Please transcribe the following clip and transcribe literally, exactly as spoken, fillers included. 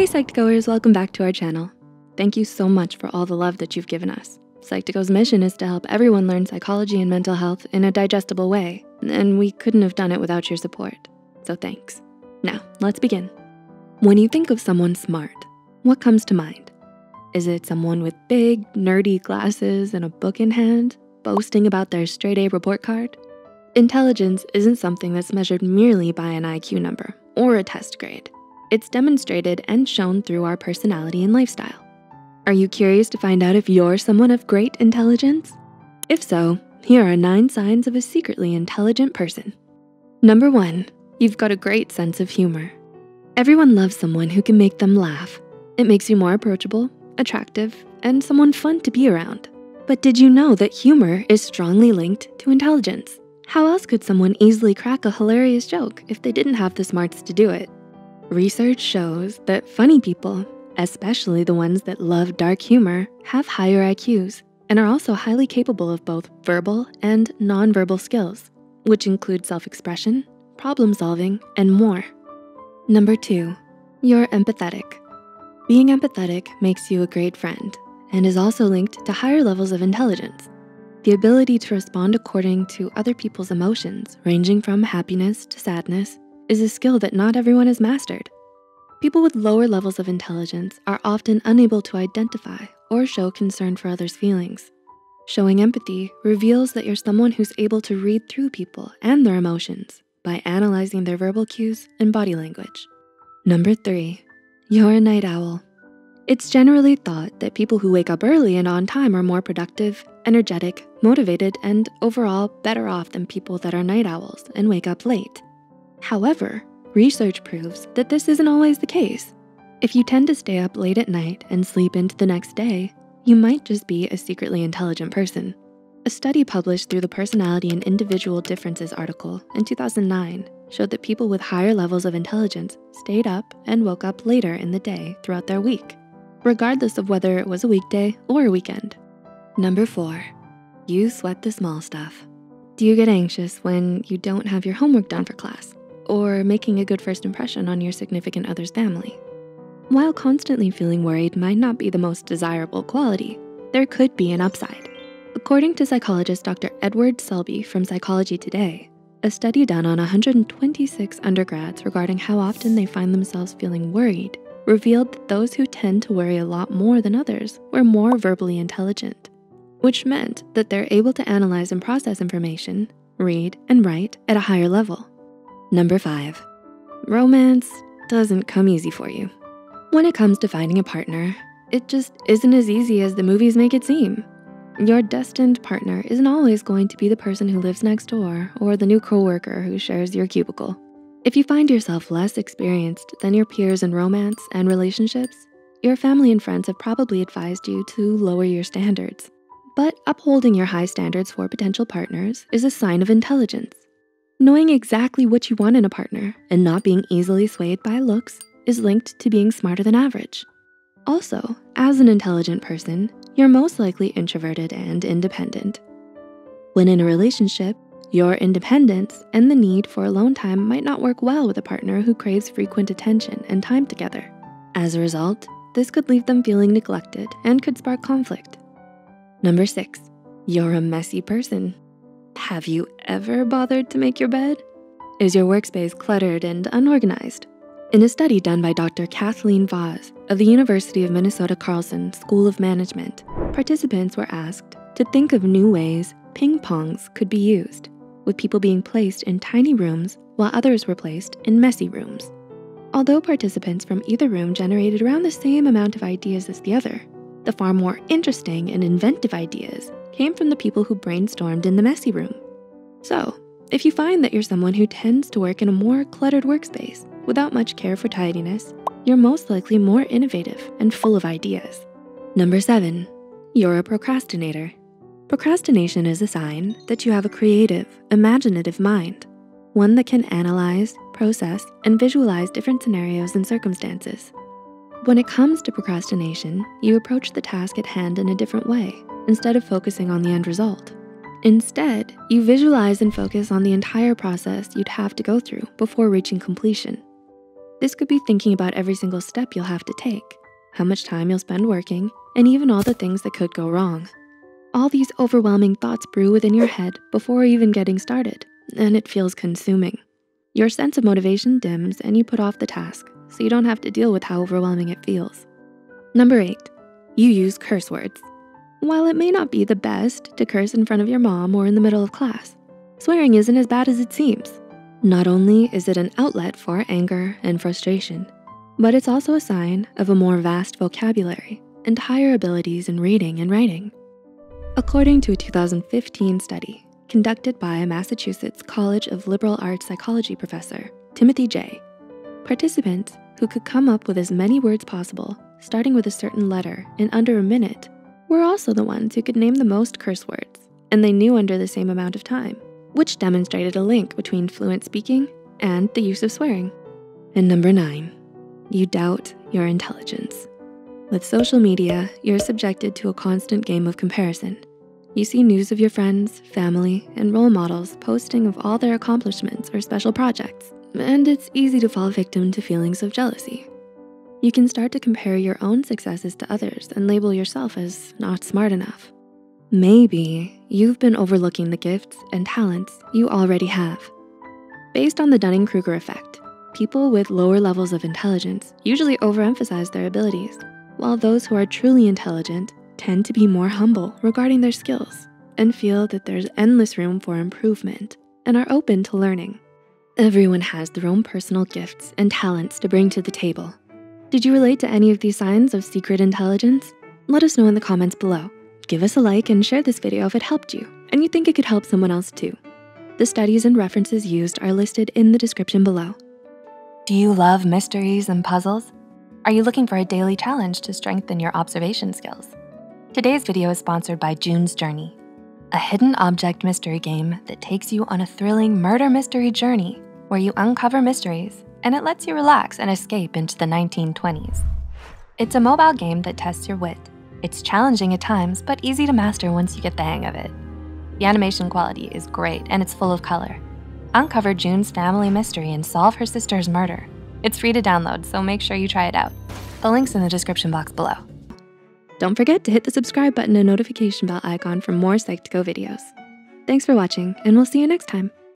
Hey Psych2Goers, welcome back to our channel. Thank you so much for all the love that you've given us. Psych2Go's mission is to help everyone learn psychology and mental health in a digestible way, and we couldn't have done it without your support, so thanks. Now, let's begin. When you think of someone smart, what comes to mind? Is it someone with big, nerdy glasses and a book in hand, boasting about their straight A report card? Intelligence isn't something that's measured merely by an I Q number or a test grade. It's demonstrated and shown through our personality and lifestyle. Are you curious to find out if you're someone of great intelligence? If so, here are nine signs of a secretly intelligent person. Number one, you've got a great sense of humor. Everyone loves someone who can make them laugh. It makes you more approachable, attractive, and someone fun to be around. But did you know that humor is strongly linked to intelligence? How else could someone easily crack a hilarious joke if they didn't have the smarts to do it? Research shows that funny people, especially the ones that love dark humor, have higher I Qs and are also highly capable of both verbal and nonverbal skills, which include self-expression, problem solving, and more. Number two, you're empathetic. Being empathetic makes you a great friend and is also linked to higher levels of intelligence. The ability to respond according to other people's emotions, ranging from happiness to sadness, is a skill that not everyone has mastered. People with lower levels of intelligence are often unable to identify or show concern for others' feelings. Showing empathy reveals that you're someone who's able to read through people and their emotions by analyzing their verbal cues and body language. Number three, you're a night owl. It's generally thought that people who wake up early and on time are more productive, energetic, motivated, and overall better off than people that are night owls and wake up late. However, research proves that this isn't always the case. If you tend to stay up late at night and sleep into the next day, you might just be a secretly intelligent person. A study published through the Personality and Individual Differences article in two thousand nine showed that people with higher levels of intelligence stayed up and woke up later in the day throughout their week, regardless of whether it was a weekday or a weekend. Number four, you sweat the small stuff. Do you get anxious when you don't have your homework done for class, or making a good first impression on your significant other's family? While constantly feeling worried might not be the most desirable quality, there could be an upside. According to psychologist Doctor Edward Selby from Psychology Today, a study done on one hundred twenty-six undergrads regarding how often they find themselves feeling worried revealed that those who tend to worry a lot more than others were more verbally intelligent, which meant that they're able to analyze and process information, read and write at a higher level. Number five, romance doesn't come easy for you. When it comes to finding a partner, it just isn't as easy as the movies make it seem. Your destined partner isn't always going to be the person who lives next door or the new coworker who shares your cubicle. If you find yourself less experienced than your peers in romance and relationships, your family and friends have probably advised you to lower your standards. But upholding your high standards for potential partners is a sign of intelligence. Knowing exactly what you want in a partner and not being easily swayed by looks is linked to being smarter than average. Also, as an intelligent person, you're most likely introverted and independent. When in a relationship, your independence and the need for alone time might not work well with a partner who craves frequent attention and time together. As a result, this could leave them feeling neglected and could spark conflict. Number six, you're a messy person. Have you ever bothered to make your bed? Is your workspace cluttered and unorganized? In a study done by Doctor Kathleen Voss of the University of Minnesota Carlson School of Management, participants were asked to think of new ways ping pongs could be used, with people being placed in tiny rooms while others were placed in messy rooms. Although participants from either room generated around the same amount of ideas as the other, the far more interesting and inventive ideas came from the people who brainstormed in the messy room. So, if you find that you're someone who tends to work in a more cluttered workspace without much care for tidiness, you're most likely more innovative and full of ideas. Number seven, you're a procrastinator. Procrastination is a sign that you have a creative, imaginative mind, one that can analyze, process, and visualize different scenarios and circumstances. When it comes to procrastination, you approach the task at hand in a different way instead of focusing on the end result. Instead, you visualize and focus on the entire process you'd have to go through before reaching completion. This could be thinking about every single step you'll have to take, how much time you'll spend working, and even all the things that could go wrong. All these overwhelming thoughts brew within your head before even getting started, and it feels consuming. Your sense of motivation dims and you put off the task, so you don't have to deal with how overwhelming it feels. Number eight, you use curse words. While it may not be the best to curse in front of your mom or in the middle of class, swearing isn't as bad as it seems. Not only is it an outlet for anger and frustration, but it's also a sign of a more vast vocabulary and higher abilities in reading and writing. According to a two thousand fifteen study conducted by a Massachusetts College of Liberal Arts psychology professor, Timothy Jay, participants who could come up with as many words possible, starting with a certain letter in under a minute, were also the ones who could name the most curse words, and they knew under the same amount of time, which demonstrated a link between fluent speaking and the use of swearing. And number nine, you doubt your intelligence. With social media, you're subjected to a constant game of comparison. You see news of your friends, family, and role models posting of all their accomplishments or special projects, and it's easy to fall victim to feelings of jealousy. You can start to compare your own successes to others and label yourself as not smart enough. Maybe you've been overlooking the gifts and talents you already have. Based on the Dunning-Kruger effect, people with lower levels of intelligence usually overemphasize their abilities, while those who are truly intelligent tend to be more humble regarding their skills and feel that there's endless room for improvement and are open to learning. Everyone has their own personal gifts and talents to bring to the table. Did you relate to any of these signs of secret intelligence? Let us know in the comments below. Give us a like and share this video if it helped you and you think it could help someone else too. The studies and references used are listed in the description below. Do you love mysteries and puzzles? Are you looking for a daily challenge to strengthen your observation skills? Today's video is sponsored by June's Journey, a hidden object mystery game that takes you on a thrilling murder mystery journey where you uncover mysteries and it lets you relax and escape into the nineteen twenties. It's a mobile game that tests your wit. It's challenging at times, but easy to master once you get the hang of it. The animation quality is great and it's full of color. Uncover June's family mystery and solve her sister's murder. It's free to download, so make sure you try it out. The link's in the description box below. Don't forget to hit the subscribe button and notification bell icon for more Psych two Go videos. Thanks for watching, and we'll see you next time.